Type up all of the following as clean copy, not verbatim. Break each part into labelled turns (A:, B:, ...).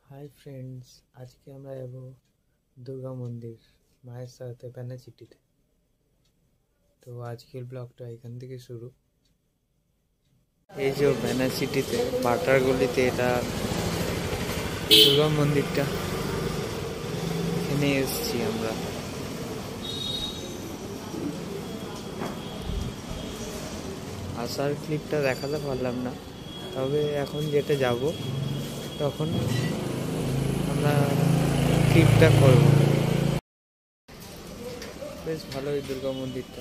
A: Hi friends, আজকে আমরা যাব দুর্গা মন্দির মায়ের সাথে ব্যানাচিটিতে। তো আজকের ব্লগটা এখান থেকে শুরু। এই যে ব্যানাচিটিতে পাটার গলিতে এটা দুর্গা মন্দিরটা, এখানে এসেছি আমরা। আসার ক্লিপটা দেখাতে পারলাম না, তবে এখন যেটা যাব তখন আমরা ক্লিপটা করব। বেশ ভালো এই দুর্গা মন্দিরটা।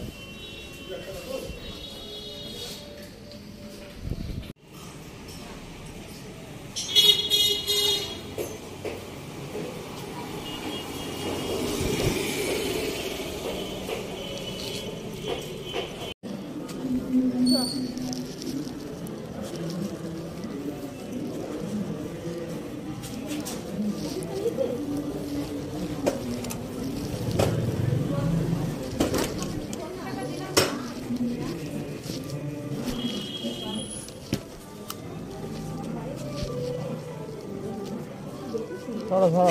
A: ধরো ধরো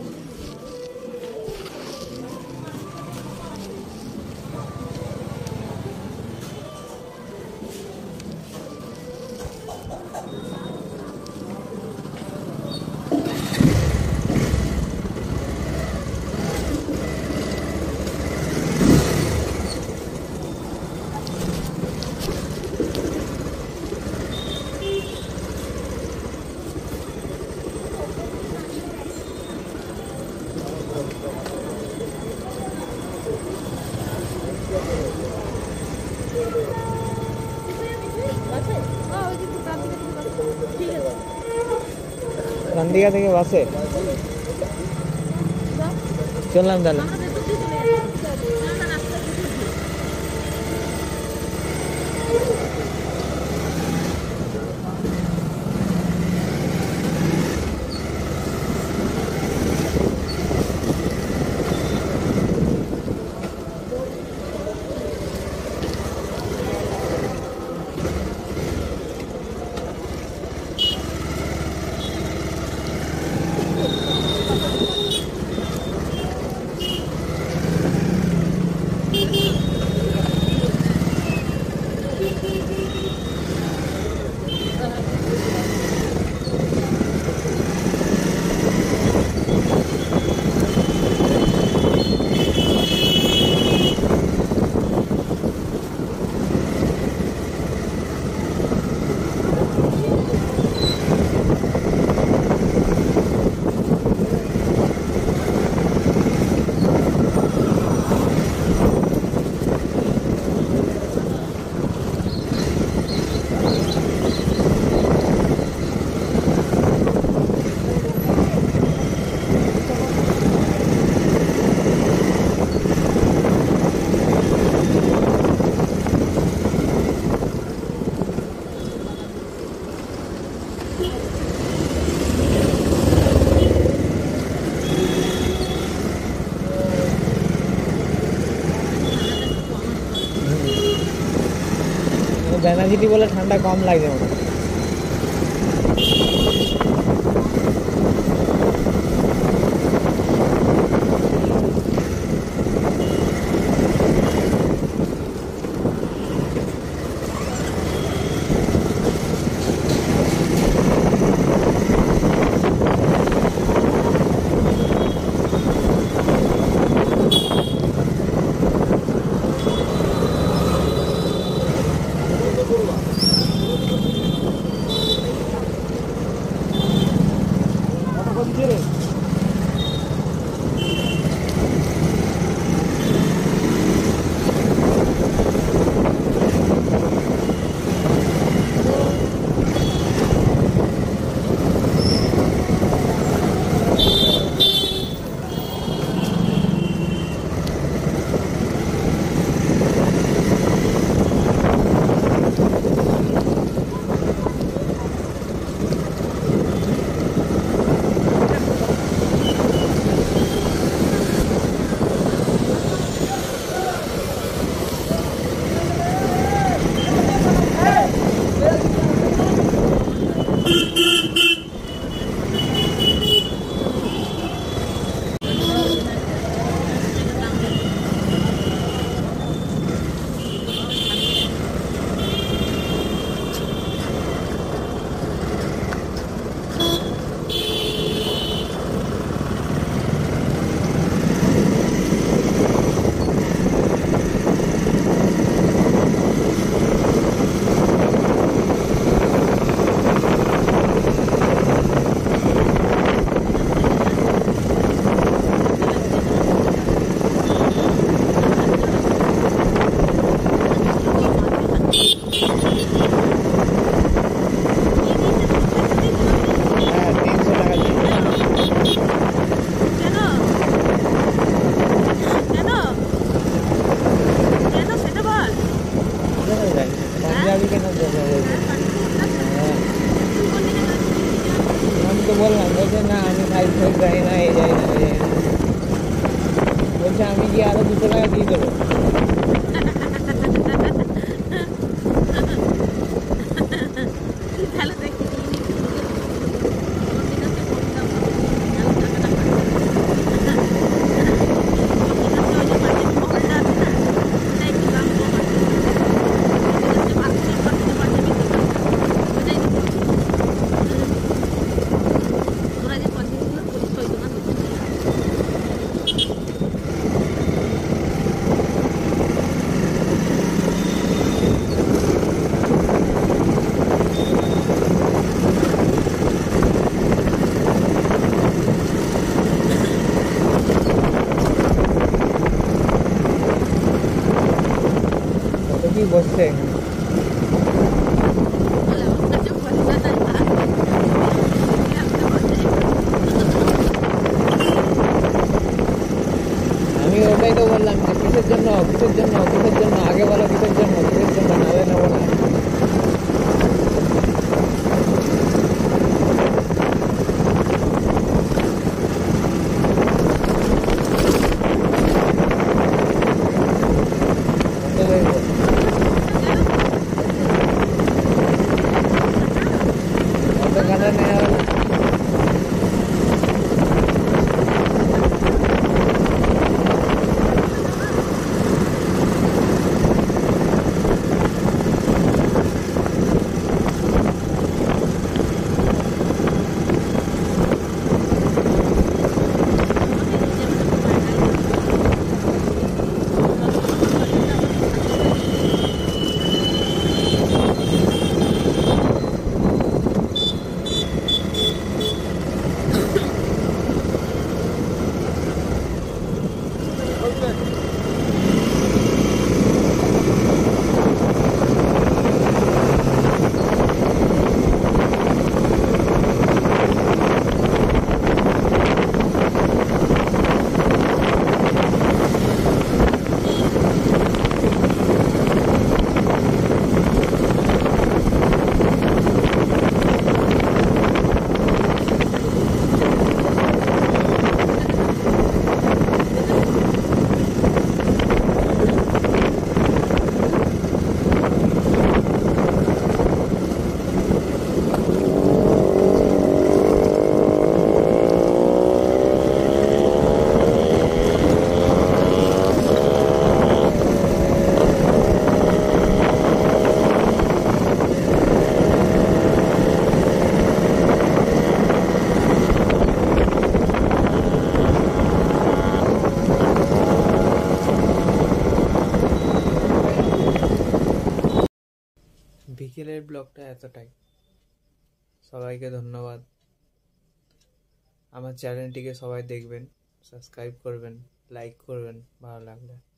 A: গান্ধীগা থেকে বাসে চললাম তাহলে। ব্যানাচিটি বলে ঠান্ডা কম লাগে মনে হয়। বললাম, বলছে না আমি সাইজ ফাইজ যাই না, এই যাই না, এই যাই না। বলছে আমি গিয়ে আরো 200 টাকা দিয়ে দেবো। কত কি বসছে এখানে। আমি ওটাই তো বললাম যে কিসের জন্য কিসের জন্য কিসের জন্য, আগে বলো কিসের জন্য কিসের জন্য, নাহলে নেবো না। কত লাগবে? কত কাটা নেওয়া হলো? বিকেলের ব্লগটা এতটাই। সবাইকে ধন্যবাদ। আমার চ্যানেলটিকে সবাই দেখবেন, সাবস্ক্রাইব করবেন, লাইক করবেন ভালো লাগলে।